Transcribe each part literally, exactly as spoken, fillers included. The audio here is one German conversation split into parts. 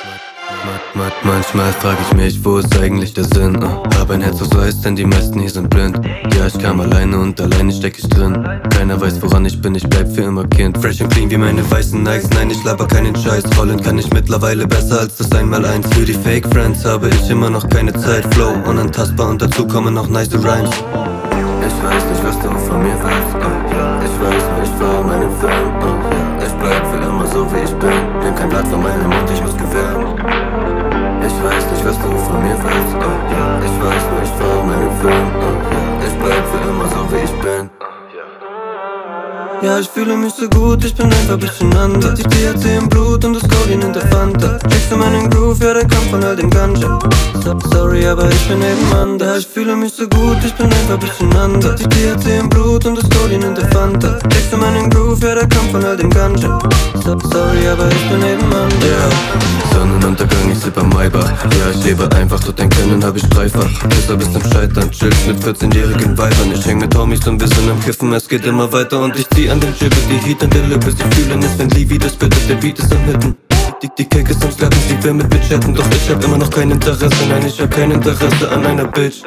Manchmal frag ich mich, wo ist eigentlich der Sinn? uh, Hab ein Herz aus Weiß, denn die meisten hier sind blind. Ja, ich kam alleine und alleine steck ich drin. Keiner weiß, woran ich bin, ich bleib für immer Kind. Fresh und clean wie meine weißen Nikes, nein, ich laber keinen Scheiß. Rollen kann ich mittlerweile besser als das Einmaleins. Für die Fake Friends habe ich immer noch keine Zeit. Flow unantastbar und dazu kommen noch nice Rhymes. Ich weiß nicht, was du von mir willst, uh, yeah. Ich weiß nur, ich fahr meinen Film, uh, yeah. Ich bleib für immer so wie ich bin. Nimm kein Blatt von meinem Mund, ich muss gewähren. Ich weiß nicht, was du von mir willst, uh, yeah. Ich weiß nur, ich fahr meinen Film, uh, yeah. Ich bleib für immer so wie ich bin. Ja, ich fühle mich so gut, ich bin einfach bisschen anders. Die T H C im Blut und das Codein in der Fanta. Checkst du meinen Groove, ja, der kommt von all dem Ganja. so, Sorry, aber ich bin eben anders. Ja, ich fühle mich so gut, ich bin einfach bisschen anders. Die T H C im Blut und das Codein in der Fanta. Checkst du meinen Groove, ja, der kommt von all dem Ganja. so, Sorry, aber ich bin eben anders. Yeah. Sonnenuntergang, ich sipp am Maybach. Ja, ich lebe einfach, doch dein Können hab ich dreifach. Pisser bis zum Scheitern, chillst mit vierzehnjährigen Weibern. Ich häng mit Homies und wir sind am Kiffen, es geht immer weiter. Und ich zieh an den Chippe, die Heat an der Lippe. Sie fühlen es, wenn Lee wieder spittet, der Beat ist am Hitten. Die, die Cake ist am Slappen, sie will mit mir chatten. Doch ich hab immer noch kein Interesse, nein, ich hab kein Interesse an einer Bitch.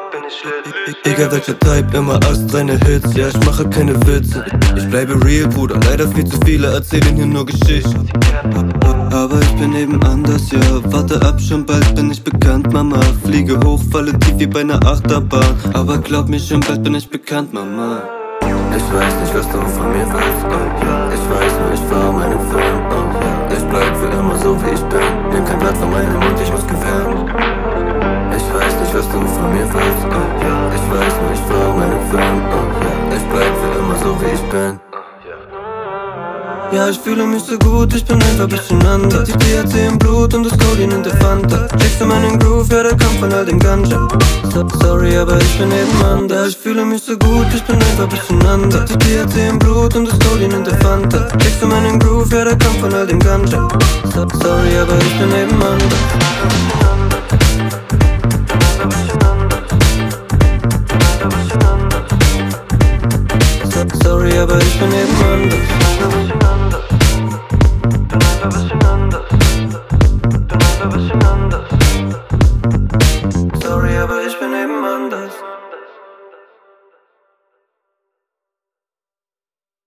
Egal welcher Type, immer astreine Hits. Ja, ich mache keine Witze. Ich bleibe real, Bruder, leider viel zu viele erzählen hier nur Geschichten. Aber ich bin eben anders, ja. Warte ab, schon bald bin ich bekannt, Mama. Fliege hoch, falle tief wie bei einer Achterbahn. Aber glaub mir, schon bald bin ich bekannt, Mama. Ich weiß nicht, was du von mir willst, oh, yeah. Ich weiß nur, ich fahr meinen Film, oh, yeah. Ich bleib für immer so wie ich bin. Nimm kein Blatt von meinem Mund, ich muss gewähren. Ich weiß nicht, was du von mir willst, oh, yeah. Ich weiß nur, ich fahr meinen Film, oh, yeah. Ich bleib für immer so wie ich bin. Ja, ich fühle mich so gut, ich bin einfach bisschen anders. Die T H C im Blut und das Codein in der Fanta. Checkst du meinen Groove, ja, der kommt von all dem Ganja. so, Sorry, aber ich bin eben anders. Ja, ich fühle mich so gut, ich bin einfach bisschen anders. Die T H C im Blut und das Codein in der Fanta. Checkst du meinen Groove, ja, der kommt von all dem Ganja. so, Sorry, aber ich bin eben anders. so, Sorry, aber ich bin eben